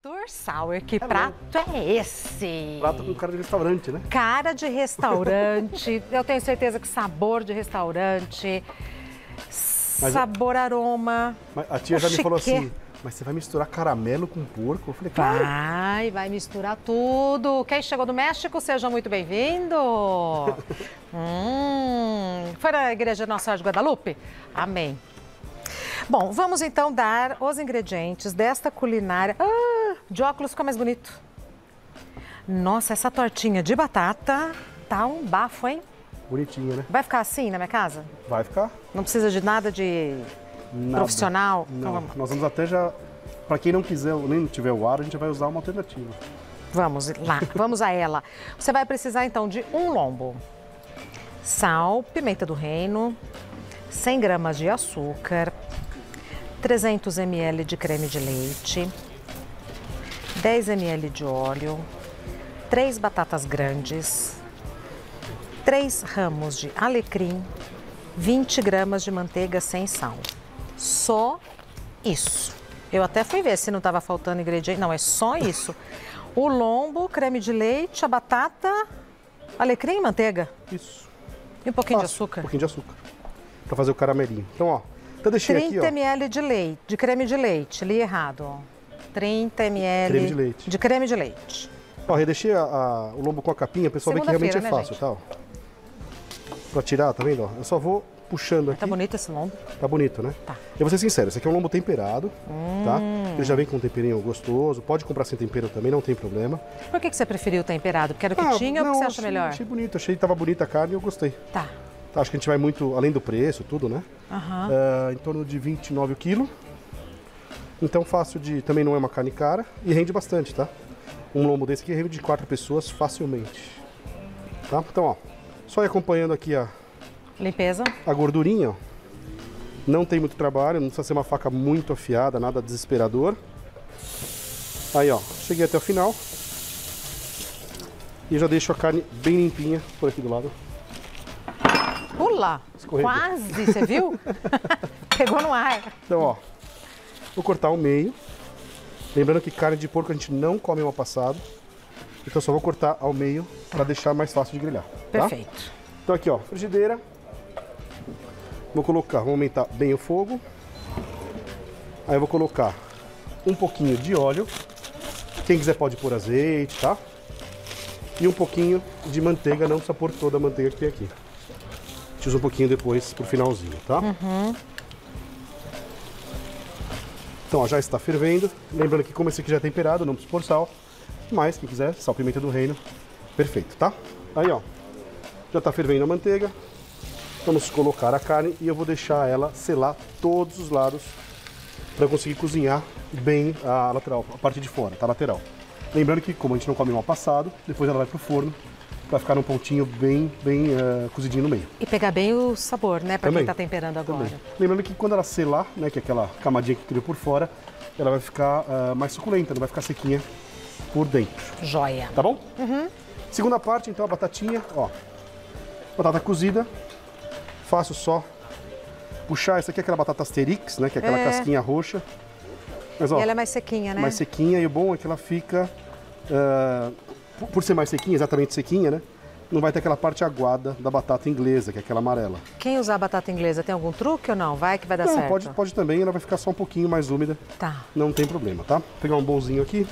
Arthur Sauer, que prato é esse? Prato com cara de restaurante, né? Cara de restaurante. Eu tenho certeza que sabor de restaurante, sabor, aroma. Mas a tia já me falou assim, mas você vai misturar caramelo com porco? Eu falei, claro. Vai misturar tudo. Quem chegou do México, seja muito bem-vindo. Foi na igreja Nossa Senhora de Guadalupe? Amém. Bom, vamos então dar os ingredientes desta culinária. De óculos fica mais bonito. Nossa, essa tortinha de batata tá um bafo, hein? Bonitinha, né? Vai ficar assim na minha casa? Vai ficar. Não precisa de nada de profissional? Não, nós vamos até já... Para quem não quiser, nem tiver o ar, a gente vai usar uma alternativa. Vamos lá, vamos a ela. Você vai precisar então de um lombo, sal, pimenta do reino, 100 gramas de açúcar, 300 ml de creme de leite, 10 ml de óleo, 3 batatas grandes, 3 ramos de alecrim, 20 gramas de manteiga sem sal. Só isso. Eu até fui ver se não estava faltando ingrediente. Não, é só isso. O lombo, creme de leite, a batata, alecrim e manteiga. Isso. E um pouquinho de açúcar. Um pouquinho de açúcar. Para fazer o caramelinho. Então, ó. Então deixei 30 aqui, ó. ml de leite, de creme de leite. Li errado, ó. 30 ml creme de leite. De creme de leite. Ó, eu deixei o lombo com a capinha, o pessoal vê que realmente é fácil, tá? Ó. Pra tirar, tá vendo? Ó? Eu só vou puxando aqui. Tá bonito esse lombo? Tá bonito, né? Tá. Eu vou ser sincero, esse aqui é um lombo temperado, tá? Ele já vem com um temperinho gostoso, pode comprar sem tempero também, não tem problema. Por que você preferiu o temperado? Porque era o que tinha ou o que você acha melhor? Achei bonito, achei que tava bonita a carne e eu gostei. Tá. Tá, acho que a gente vai muito, além do preço, tudo, né? Em torno de 29 o quilo. Então fácil de, também não é uma carne cara e rende bastante, tá? Um lombo desse aqui rende de 4 pessoas facilmente. Tá? Então, ó, só ir acompanhando aqui a limpeza. A gordurinha, ó. Não tem muito trabalho, não precisa ser uma faca muito afiada, nada desesperador. Aí, ó, cheguei até o final. E já deixo a carne bem limpinha por aqui do lado. Pula! Escorregou. Quase, você viu? Pegou no ar. Então, ó, vou cortar ao meio. Lembrando que carne de porco a gente não come mal passado. Então só vou cortar ao meio para deixar mais fácil de grelhar. Tá? Perfeito. Então aqui, ó, frigideira. Vou aumentar bem o fogo. Aí eu vou colocar um pouquinho de óleo. Quem quiser pode pôr azeite, tá? E um pouquinho de manteiga, não precisa pôr toda a manteiga que tem aqui. A gente usa um pouquinho depois pro finalzinho, tá? Então, ó, já está fervendo. Lembrando que como esse aqui já é temperado, não precisa pôr sal. Mas, quem quiser, sal, pimenta do reino. Perfeito, tá? Aí, ó, já está fervendo a manteiga. Vamos colocar a carne e eu vou deixar ela selar todos os lados para conseguir cozinhar bem a lateral, a parte de fora, tá? Lateral. Lembrando que, como a gente não come mal passado, depois ela vai pro forno para ficar num pontinho bem cozidinho no meio. E pegar bem o sabor, né? Para quem tá temperando agora. Também. Lembrando que quando ela selar, né, que é aquela camadinha que criou por fora, ela vai ficar mais suculenta, não vai ficar sequinha por dentro. Joia. Tá bom? Segunda parte, então, a batatinha, ó. Batata cozida. Faço só puxar, essa aqui é aquela batata Asterix, né? Que é aquela casquinha roxa. Mas, ó, e ela é mais sequinha, né? Mais sequinha, e o bom é que ela fica, por ser mais sequinha, exatamente sequinha, né? Não vai ter aquela parte aguada da batata inglesa, que é aquela amarela. Quem usar batata inglesa tem algum truque ou não? Vai que vai dar certo? Pode também, ela vai ficar só um pouquinho mais úmida. Tá. Não tem problema, tá? Vou pegar um bolzinho aqui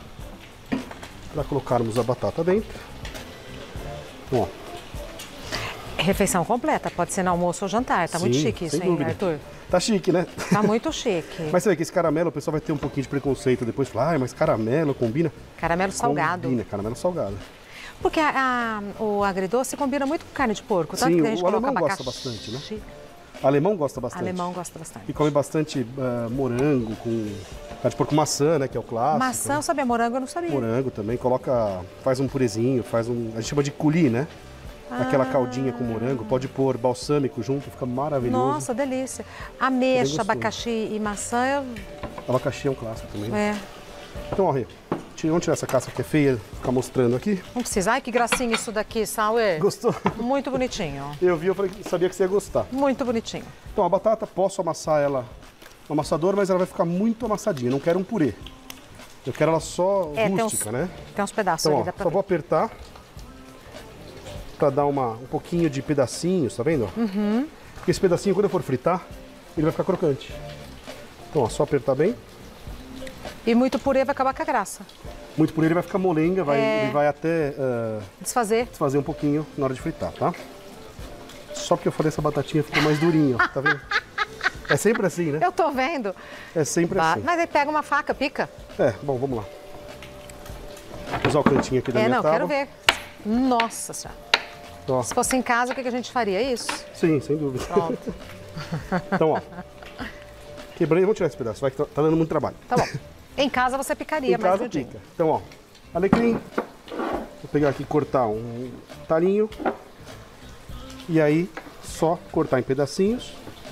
para colocarmos a batata dentro. Então, ó. Refeição completa, pode ser no almoço ou jantar. Tá muito chique isso, hein, Arthur? Tá chique, né? Tá muito chique. Mas você vê que esse caramelo, o pessoal vai ter um pouquinho de preconceito depois. Falar, mas caramelo combina? Caramelo salgado. Combina, caramelo salgado. Porque o agridoce combina muito com carne de porco. Sim, o alemão gosta bastante, né? Alemão gosta bastante. Alemão gosta bastante. E come bastante morango com carne de porco, maçã, né? Que é o clássico. Maçã, sabia? Morango eu não sabia. Morango também. Faz um purezinho, a gente chama de coulis, né? Aquela caldinha com morango, pode pôr balsâmico junto, fica maravilhoso. Nossa, delícia. Ameixa, abacaxi e maçã. Abacaxi é um clássico também. É. Então, ó, Rê, vamos tirar essa casca que é feia, ficar mostrando aqui. Não precisa. Ai, que gracinha isso daqui, Sauer. Gostou? Muito bonitinho. Eu vi, sabia que você ia gostar. Muito bonitinho. Então, a batata, posso amassar ela no amassador, mas ela vai ficar muito amassadinha, não quero um purê. Eu quero ela só rústica, né? Tem uns pedaços Então, ali, ó, dá pra só ver. vou apertar pra dar um pouquinho de pedacinhos, tá vendo? Porque esse pedacinho, quando eu for fritar, ele vai ficar crocante. Então, ó, só apertar bem. E muito purê vai acabar com a graça. Muito purê, ele vai ficar molenga, ele vai até Desfazer. desfazer um pouquinho na hora de fritar, tá? Só porque eu falei essa batatinha ficou mais durinha, ó, tá vendo? É sempre assim, né? Eu tô vendo. É sempre assim. Mas aí pega uma faca, pica. Bom, vamos lá. Vou usar o cantinho aqui da minha tábua. Quero ver. Nossa senhora. Ó. Se fosse em casa, o que a gente faria? Isso? Sim, sem dúvida. Pronto. Então, ó. Quebrei, vamos tirar esse pedaço, vai que tá dando muito trabalho. Tá bom. Em casa você picaria Em mais casa miudinho. pica. Então, ó, alecrim. Vou pegar aqui e cortar um talinho. E aí, só cortar em pedacinhos.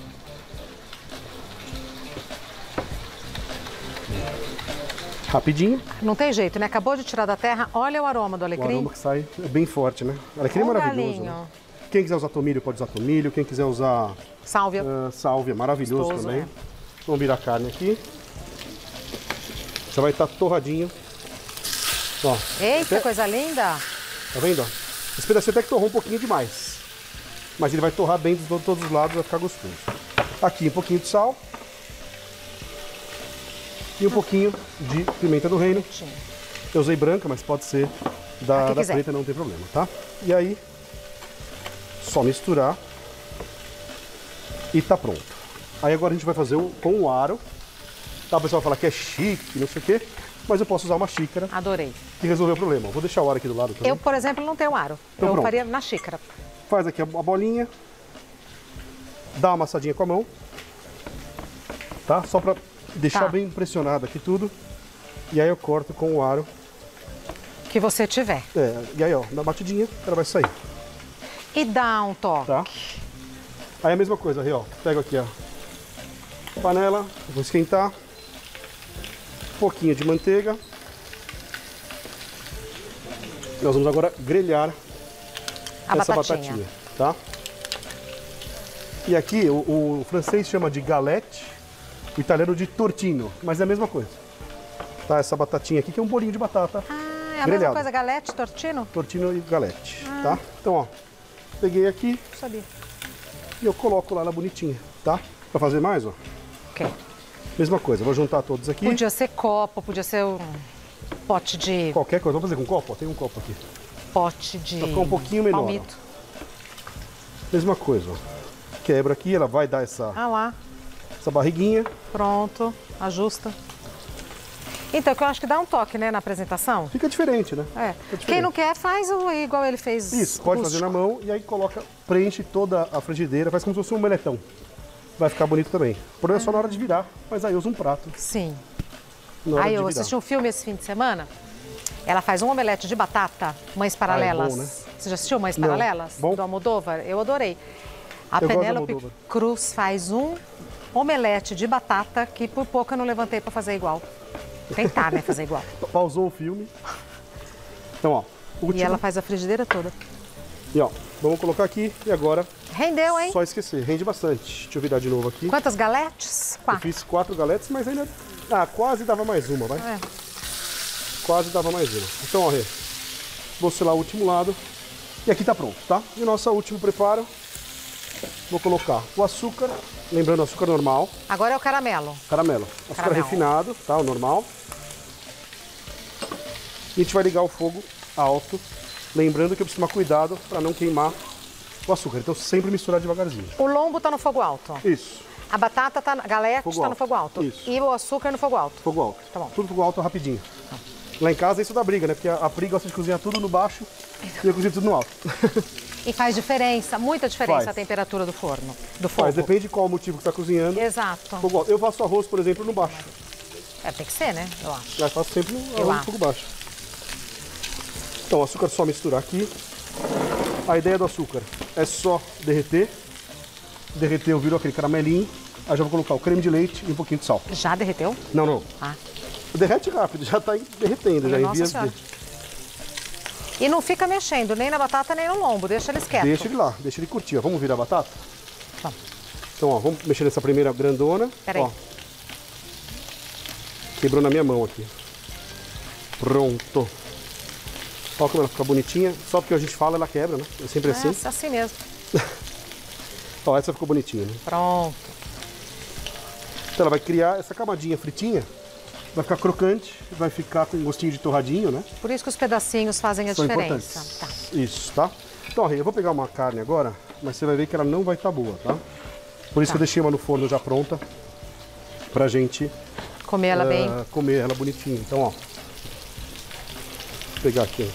Rapidinho. Não tem jeito, né? Acabou de tirar da terra, olha o aroma do O alecrim. aroma que sai é bem forte, né? Alecrim é maravilhoso. Galinho. Né? Quem quiser usar tomilho, pode usar tomilho. Quem quiser usar Sálvia. sálvia, maravilhoso Gostoso, também. é. Vamos virar a carne aqui. Já vai estar torradinho. Ó, Eita, até- coisa linda. Tá vendo? Ó? Esse pedacinho até que torrou um pouquinho demais. Mas ele vai torrar bem de todos os lados, vai ficar gostoso. Aqui um pouquinho de sal. E um pouquinho de pimenta do reino. Eu usei branca, mas pode ser da quiser. preta, não tem problema, tá? E aí, só misturar. E tá pronto. Aí agora a gente vai fazer com o aro. Tá, o pessoal vai falar que é chique, não sei o quê. Mas eu posso usar uma xícara Adorei. e resolver o problema. Vou deixar o aro aqui do lado também. Eu, por exemplo, não tenho aro. Então eu pronto. faria na xícara. Faz aqui a bolinha. Dá uma amassadinha com a mão. Tá? Só pra deixar Tá. bem pressionado aqui tudo. E aí eu corto com o aro. Que você tiver. E aí, ó, na batidinha, ela vai sair, E dá um toque. tá? Aí a mesma coisa, aí, ó. Pego aqui a panela, vou esquentar. Um pouquinho de manteiga. Nós vamos agora grelhar A essa batatinha. batatinha, tá? E aqui o francês chama de galette, o italiano de tortino, mas é a mesma coisa. Tá, essa batatinha aqui que é um bolinho de batata, Ah, é a mesma grelhado. coisa, galete, tortino? Tortino e galette, tá? Então, ó, peguei aqui Não sabia. e eu coloco lá na bonitinha, tá? Pra fazer mais, ó, Ok. mesma coisa, vou juntar todos aqui. Podia ser copo, podia ser um pote de... Qualquer coisa, vamos fazer com copo? Ó, tem um copo aqui. Pote de... Pra ficar um pouquinho menor, palmito. Mesma coisa, ó. Quebra aqui, ela vai dar essa Ah lá, barriguinha. pronto. Ajusta. Então, que eu acho que dá um toque, né, na apresentação. Fica diferente, né? É. diferente. Quem não quer, faz igual ele fez. Isso, pode fazer na mão e aí coloca, preenche toda a frigideira, faz como se fosse um meletão. Vai ficar bonito também. O problema é só na hora de virar, mas aí usa um prato Sim. na hora Aí de eu virar. assisti um filme esse fim de semana. Ela faz um omelete de batata, Mães Paralelas. bom, né? Você já assistiu Mães Não. Paralelas? Bom? Do Almodóvar? Eu adorei. A Eu gosto do Penélope Almodóvar. Cruz faz um omelete de batata que por pouco eu não levantei para fazer igual. Tentar, né, fazer igual. Pausou o filme. Então, ó, último. E ela faz a frigideira toda. E ó, vamos colocar aqui e agora Rendeu, hein? só esquecer. Rende bastante. Deixa eu virar de novo aqui. Quantas galetes? Eu 4. fiz 4 galetes, mas ainda... Ah, quase dava mais uma, vai. É. Quase dava mais uma. Então, ó, Rê, vou selar o último lado. E aqui tá pronto, tá? E o nosso último preparo, vou colocar o açúcar, lembrando o açúcar normal, Agora é o caramelo. caramelo. Açúcar Caramelo. refinado, tá? O normal. E a gente vai ligar o fogo alto, lembrando que eu preciso tomar cuidado para não queimar o açúcar. Então sempre misturar devagarzinho. O lombo tá no fogo alto. Isso, A batata tá, galete Fogo tá no alto. fogo alto. Isso. E o açúcar no fogo alto. fogo alto. Tá bom. Tudo fogo alto rapidinho. Lá em casa isso dá briga, né? Porque a Pri gosta de cozinhar tudo no baixo e eu cozinho tudo no alto. E faz diferença, muita diferença Faz. a temperatura do forno, do fogo. Mas depende de qual motivo que está cozinhando. Exato. Fogo alto. Eu faço arroz, por exemplo, no baixo. É, tem que ser, né? Eu acho. Eu faço sempre no Eu arroz acho. no fogo baixo. Então, o açúcar é só misturar aqui. A ideia do açúcar é só derreter. Derreteu, virou aquele caramelinho. Aí já vou colocar o creme de leite e um pouquinho de sal. Já derreteu? Não, não. Ah. Derrete rápido, já está derretendo, já em Nossa vias Senhora. de... E não fica mexendo nem na batata nem no lombo, deixa eles quietos. Deixa ele lá, deixa ele curtir. Ó. Vamos virar a batata? Vamos. Então, ó, vamos mexer nessa primeira grandona. Peraí. Ó. Quebrou na minha mão aqui. Pronto. Olha como ela fica bonitinha. Só porque a gente fala, ela quebra, né? É sempre assim. É assim mesmo. Ó, essa ficou bonitinha, né? Pronto. Então ela vai criar essa camadinha fritinha. Vai ficar crocante, vai ficar com um gostinho de torradinho, né? Por isso que os pedacinhos fazem a São diferença. importantes. Tá. Isso, tá? Então, Rê, eu vou pegar uma carne agora, mas você vai ver que ela não vai estar boa, tá? Por isso que eu deixei uma no forno já pronta pra gente Comer ela bem. comer ela bonitinha. Então, ó. Vou pegar aqui,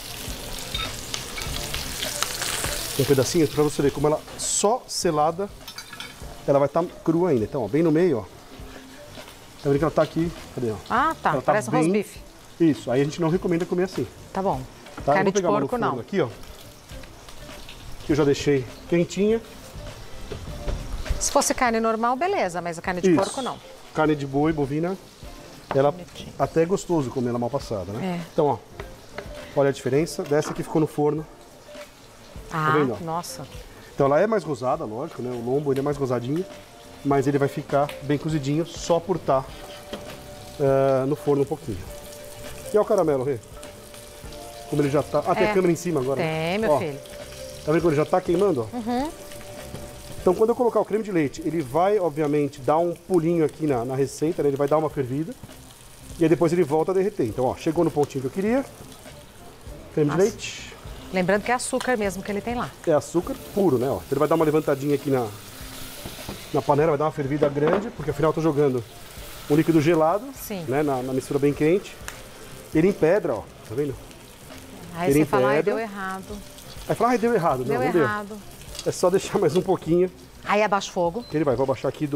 ó. Um pedacinho pra você ver como ela só selada, ela vai estar crua ainda. Então, ó, bem no meio, ó. Tá vendo que ela tá aqui? Cadê, ó? Ah, tá. Ela Parece um bem- rosbife. Isso, aí a gente não recomenda comer assim. Tá bom. Tá? Eu Carne vou de pegar uma no porco, forno não. aqui, ó. Que eu já deixei quentinha. Se fosse carne normal, beleza, mas a carne de Isso. porco, não. Carne de boi, bovina, ela Bonitinho. até é gostoso comer ela mal passada, né? É. Então, ó, olha a diferença dessa que ficou no forno. Ah, vendo, ó? nossa. Então ela é mais rosada, lógico, né? O lombo ele é mais rosadinho, mas ele vai ficar bem cozidinho só por estar no forno um pouquinho. E olha o caramelo, Rê. Como ele já tá... Ah, tem a câmera em cima agora. né? Tem, meu Ó, filho. Tá vendo como ele já tá queimando, ó? Então, quando eu colocar o creme de leite, ele vai, obviamente, dar um pulinho aqui na receita, né? Ele vai dar uma fervida. E aí depois ele volta a derreter. Então, ó, chegou no pontinho que eu queria. Creme de leite. Lembrando que é açúcar mesmo que ele tem lá. É açúcar puro, né? Ó. Ele vai dar uma levantadinha aqui na panela, vai dar uma fervida grande, porque afinal eu tô jogando um líquido gelado, Sim. né? Na mistura bem quente. Ele empedra, ó. Tá vendo? Aí Ele você fala, ai, empedra. deu errado. Aí fala, ai, deu errado. Deu não, não errado. deu. É só deixar mais um pouquinho. Aí abaixa o fogo. Que ele vai. Vou abaixar aqui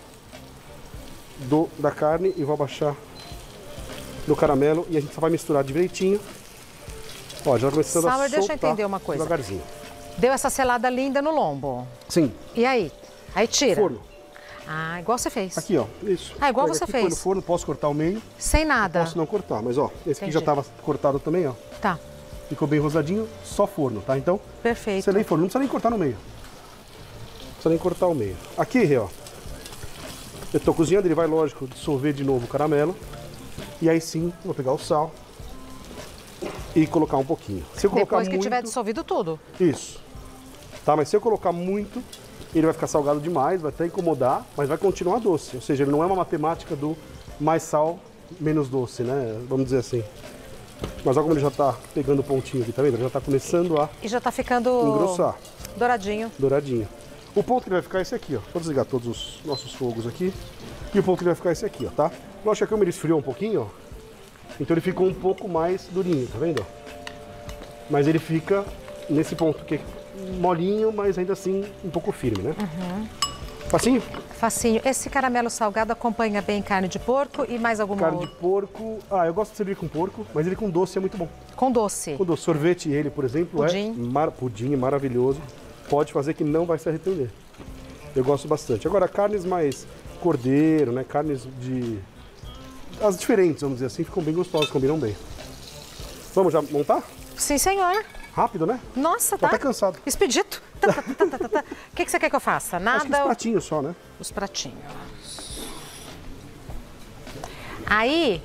da carne e vou abaixar do caramelo. E a gente só vai misturar direitinho. Ó, já começando a Sauer, soltar deixa eu entender uma coisa. devagarzinho. Deu essa selada linda no lombo. Sim, E aí? Aí tira. forno. Ah, igual você fez. Aqui, ó. Isso. Ah, igual Pega você aqui, fez. põe no forno, posso cortar o meio, Sem nada. posso não cortar. Mas, ó, esse aqui Entendi. já estava cortado também, ó. Tá, Ficou bem rosadinho, só forno, tá? Então, perfeito. você nem forno, não precisa nem cortar no meio. Não precisa nem cortar o meio. Aqui, Rê, ó. Eu tô cozinhando, ele vai, lógico, dissolver de novo o caramelo. E aí sim, vou pegar o sal e colocar um pouquinho. Se eu colocar Depois que muito, tiver dissolvido tudo. Isso. Tá, mas se eu colocar muito, ele vai ficar salgado demais, vai até incomodar, mas vai continuar doce. Ou seja, ele não é uma matemática do mais sal, menos doce, né? Vamos dizer assim. Mas olha como ele já tá pegando o pontinho aqui, tá vendo? Ele já tá começando a E já tá ficando engrossar, douradinho. douradinho. O ponto que ele vai ficar é esse aqui, ó. Vou desligar todos os nossos fogos aqui. E o ponto que ele vai ficar é esse aqui, ó, tá? Lógico que a câmera esfriou um pouquinho, ó. Então ele ficou um pouco mais durinho, tá vendo? Mas ele fica nesse ponto que é molinho, mas ainda assim um pouco firme, né? Facinho? Facinho. Esse caramelo salgado acompanha bem carne de porco e mais alguma Carne de outra? porco. Ah, eu gosto de servir com porco, mas ele com doce é muito bom. Com doce. Com doce. Sorvete, ele, por exemplo, Pudim. pudim maravilhoso. Pode fazer que não vai se arrepender. Eu gosto bastante. Agora, carnes mais cordeiro, né? Carnes de... As diferentes, vamos dizer assim, ficam bem gostosas, combinam bem. Vamos já montar? Sim, senhor. Rápido, né? Nossa, Tô tá. até cansado. Expedito. O que você quer que eu faça? Acho que os Nada. pratinhos só, né? Os pratinhos. Aí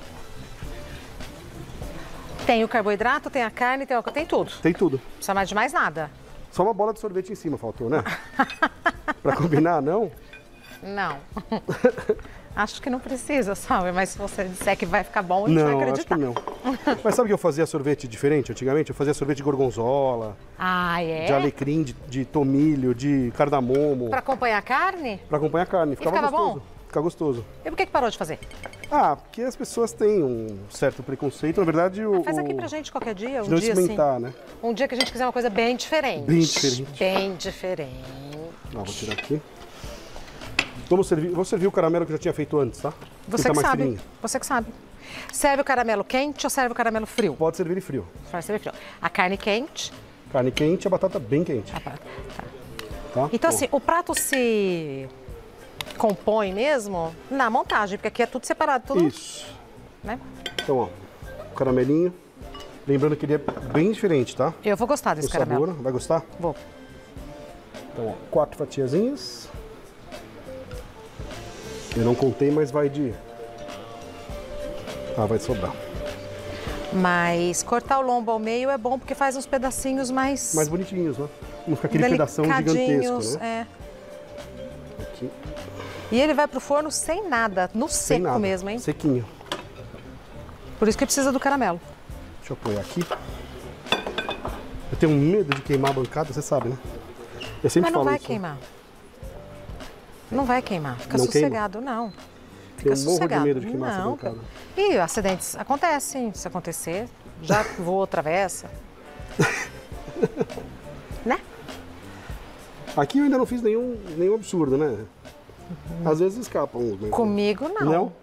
tem o carboidrato, tem a carne, tem tudo. Não Tem tudo. precisa mais de mais nada. Só uma bola de sorvete em cima faltou, né? Pra combinar, não? Não. Acho que não precisa, sabe? Mas se você disser que vai ficar bom, a gente vai Não, acho acreditar. que não. Mas sabe que eu fazia sorvete diferente antigamente? Eu fazia sorvete de gorgonzola, Ah, é? de alecrim, de tomilho, de cardamomo. Pra acompanhar a carne? Pra acompanhar a carne. Ficava ficava gostoso. bom? Fica gostoso. E por que parou de fazer? Ah, porque as pessoas têm um certo preconceito. Na verdade, Faz aqui pra gente qualquer dia, um não dia assim. experimentar, né? Um dia que a gente quiser uma coisa bem diferente. Bem diferente. Bem diferente. Vou tirar aqui. Vou servir o caramelo que eu já tinha feito antes, tá? Você Fica que mais sabe. fininho. Você que sabe. Serve o caramelo quente ou serve o caramelo frio? Pode servir ele frio. Vai servir frio. A carne quente. Carne quente, a batata bem quente. Tá. Tá? Então, Bom, assim, o prato se compõe mesmo na montagem, porque aqui é tudo separado, tudo, Isso. né? Então, ó, o caramelinho. Lembrando que ele é bem diferente, tá? Eu vou gostar O desse caramelo. sabor. Vai gostar? Vou. Então, ó, 4 fatiazinhas. Eu não contei, mas vai de... Ah, vai sobrar. Mas cortar o lombo ao meio é bom porque faz uns pedacinhos mais bonitinhos, né? Não fica aquele pedação gigantesco, né? Aqui. E ele vai pro forno sem nada, no seco mesmo, hein? Sequinho. Por isso que precisa do caramelo. Deixa eu apoiar aqui. Eu tenho medo de queimar a bancada, você sabe, né? Eu sempre Mas não falo vai isso. queimar. Não vai queimar, fica Não sossegado, não. Fica eu morro sossegado. de medo de queimar essa bancada. E acidentes acontecem, se acontecer, já voou travessa. Né? Aqui eu ainda não fiz nenhum absurdo, né? Às vezes escapam uns. Mas... Comigo não. Não?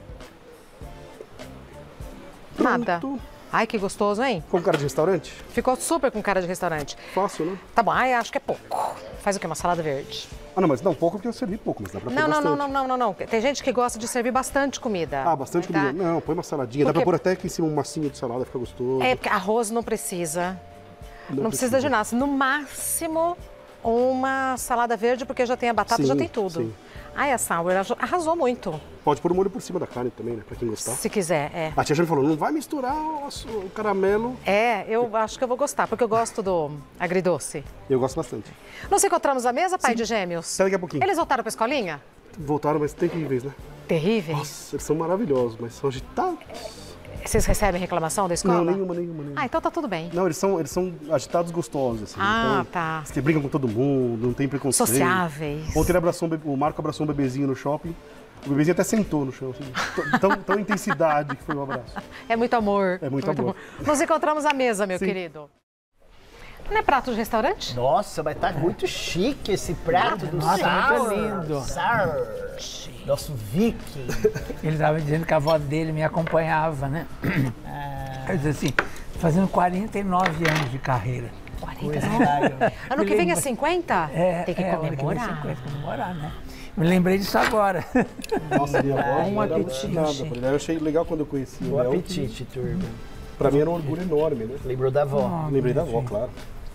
Nada. Pronto. Ai, que gostoso, hein? Com cara de restaurante? Ficou super com cara de restaurante. Fácil, né? Tá bom, ai, acho que é pouco. Faz o quê? Uma salada verde? Ah, não, mas não, pouco porque eu servi pouco, mas dá pra pôr Não, bastante. não. Tem gente que gosta de servir bastante comida. Ah, bastante tá? comida. Não, põe uma saladinha. Dá pra pôr até aqui em cima um massinho de salada, fica gostoso. É, porque arroz não precisa. Não precisa de nada. No máximo, uma salada verde, porque já tem a batata, Sim, já tem tudo. sim. Ai, a Sauer arrasou muito. Pode pôr o molho por cima da carne também, né? Pra quem gostar. Se quiser, é. A tia já me falou, não vai misturar o caramelo. É, eu acho que eu vou gostar, porque eu gosto do agridoce. Eu gosto bastante. Nos encontramos à mesa, pai de gêmeos? Até daqui a pouquinho. Eles voltaram pra escolinha? Voltaram, mas terríveis, né? Terríveis. Nossa, eles são maravilhosos, mas são agitados. Vocês recebem reclamação da escola? Não, nenhuma. Ah, então tá tudo bem. Não, eles são agitados gostosos, assim. Ah, então, tá. Eles que brigam com todo mundo, não tem preconceito. Sociáveis. Ontem o Marco abraçou um bebezinho no shopping. O bebezinho até sentou no chão, assim. Tão intensidade que foi o abraço. É muito amor. É muito amor. Nos encontramos à mesa, meu Sim. querido. Não é prato de restaurante? Nossa, mas tá muito chique esse prato do Nossa, Sauer. muito lindo. Sauer. Nosso Viking. Ele estava dizendo que a avó dele me acompanhava, né? Quer dizer assim, fazendo 49 anos de carreira. 49? Ano que vem é 50? Tem que ano vem comemorar. 50, comemorar, né? Me lembrei disso agora. Nossa, minha avó Bom não era apetite. nada. Eu achei legal quando eu conheci o Bom Léo. apetite, turma. Pra mim era um orgulho enorme, né? Lembrou da avó. Lembrei da avó, claro.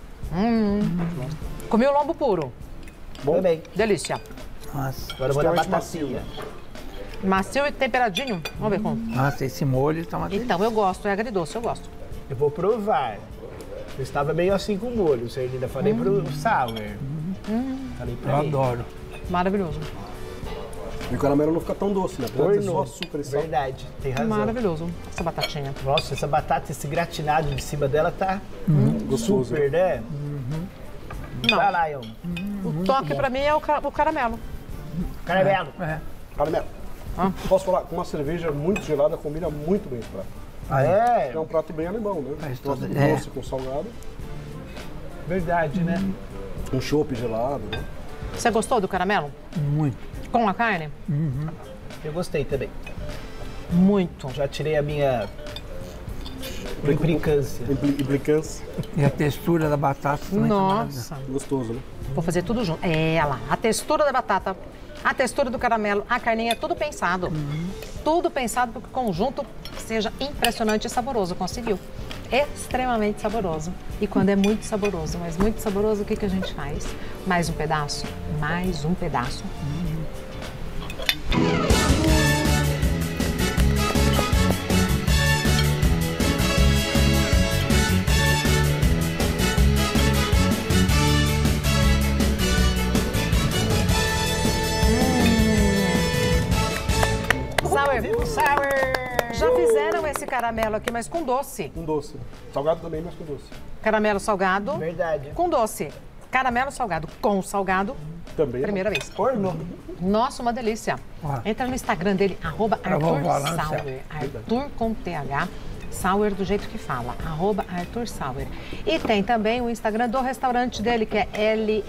Comi o lombo puro. Bom, Também. Delícia. Nossa, Agora eu vou dar Extremamente batatinha. Macio e temperadinho. Vamos ver como. nossa, esse molho tá uma delícia. Então, eu gosto. É agridoce, eu gosto. Eu vou provar. Eu estava meio assim com o molho, você ainda falei pro Sauer. Falei pra Eu ele. adoro. Maravilhoso. e o caramelo não fica tão doce, né? Apesar de ter só Ornou. açúcar e sal. Verdade, tem razão. Maravilhoso. Essa batatinha. Nossa, essa batata, esse gratinado de cima dela tá Gostoso. super, né? Não. Vai lá, Ion. O toque pra mim é o caramelo. Caramelo. É. Caramelo. Posso falar? Com uma cerveja muito gelada combina muito bem esse prato. Ah, é? É um prato bem alemão, né? Faz Gosto todo- do é. doce com salgado. Verdade, né? Um chopp gelado, né? Você gostou do caramelo? Muito. Com a carne? Eu gostei também. Muito. Já tirei a minha implicância. Implicância. E a textura da batata também tá maravilhosa. Nossa. Gostoso, né? Vou fazer tudo junto. É, olha lá. A textura da batata, a textura do caramelo, a carninha, tudo pensado. Tudo pensado para que o conjunto seja impressionante e saboroso. Conseguiu. Extremamente saboroso. E quando é muito saboroso, mas muito saboroso, o que a gente faz? Mais um pedaço? Mais um pedaço. Sauer, Viva Sauer! já fizeram esse caramelo aqui, mas com doce. Com doce. Salgado também, mas com doce. Caramelo salgado Verdade. com doce. Caramelo salgado com salgado, Também. primeira vez. Ornou. Nossa, uma delícia. Ó. Entra no Instagram dele, @Arthur vovó lá no Sauer. céu. Arthur com TH, Sauer do jeito que fala, @Arthur Sauer. E tem também o Instagram do restaurante dele, que é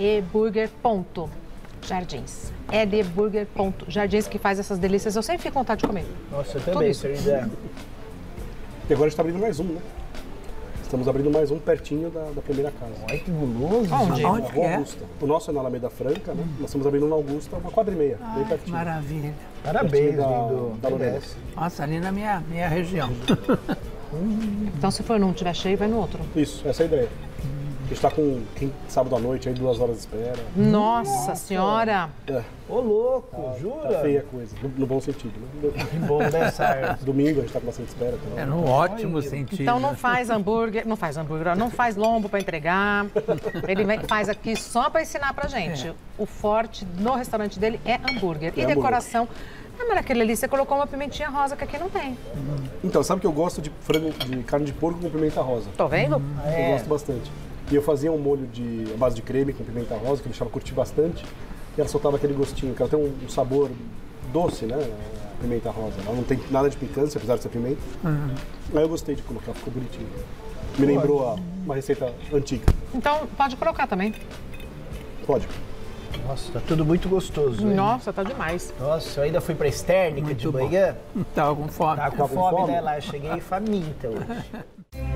leburger.jardins. leburger.jardins, que faz essas delícias. Eu sempre fico com vontade de comer. Nossa, eu também, isso. Serida. E agora a gente tá abrindo mais um, né? Estamos abrindo mais um pertinho da primeira casa. Olha que guloso. Onde? Onde Na que Rua é? Augusta. O nosso é na Alameda Franca, né? Nós estamos abrindo na Augusta, uma quadra e meia, bem Que pertinho. maravilha. Parabéns, Pertinho lindo. da Lorena. Merece. Nossa, ali na minha região. Então, se for num tiver cheio, vai no outro. Isso, essa é a ideia. A gente tá com sábado à noite, aí 2 horas de espera. Nossa senhora! É, Ô, louco, tá jura? feia a coisa, no bom sentido, né? Que bom, né, certo? Domingo a gente tá com bastante espera também. É no ótimo sentido. Então não faz hambúrguer, não faz lombo para entregar. Faz aqui só para ensinar pra gente. O forte no restaurante dele é hambúrguer. E hambúrguer. decoração. Ah, mas naquele ali você colocou uma pimentinha rosa que aqui não tem. Então, sabe que eu gosto de carne de porco com pimenta rosa? Tô vendo? Eu gosto bastante. E eu fazia um molho à base de creme com pimenta rosa, que eu deixava curtir bastante. E ela soltava aquele gostinho, que ela tem um sabor doce, né? A pimenta rosa. Ela não tem nada de picância, apesar de ser pimenta. Aí eu gostei de colocar, ficou bonitinho. Me lembrou uma receita antiga. Então pode colocar também. Pode. Nossa, tá tudo muito gostoso. Hein? Nossa, tá demais. Nossa, eu ainda fui pra Estérnica de Muito bom. manhã. Tava com fome. Tava com fome, né? Lá eu cheguei faminta hoje.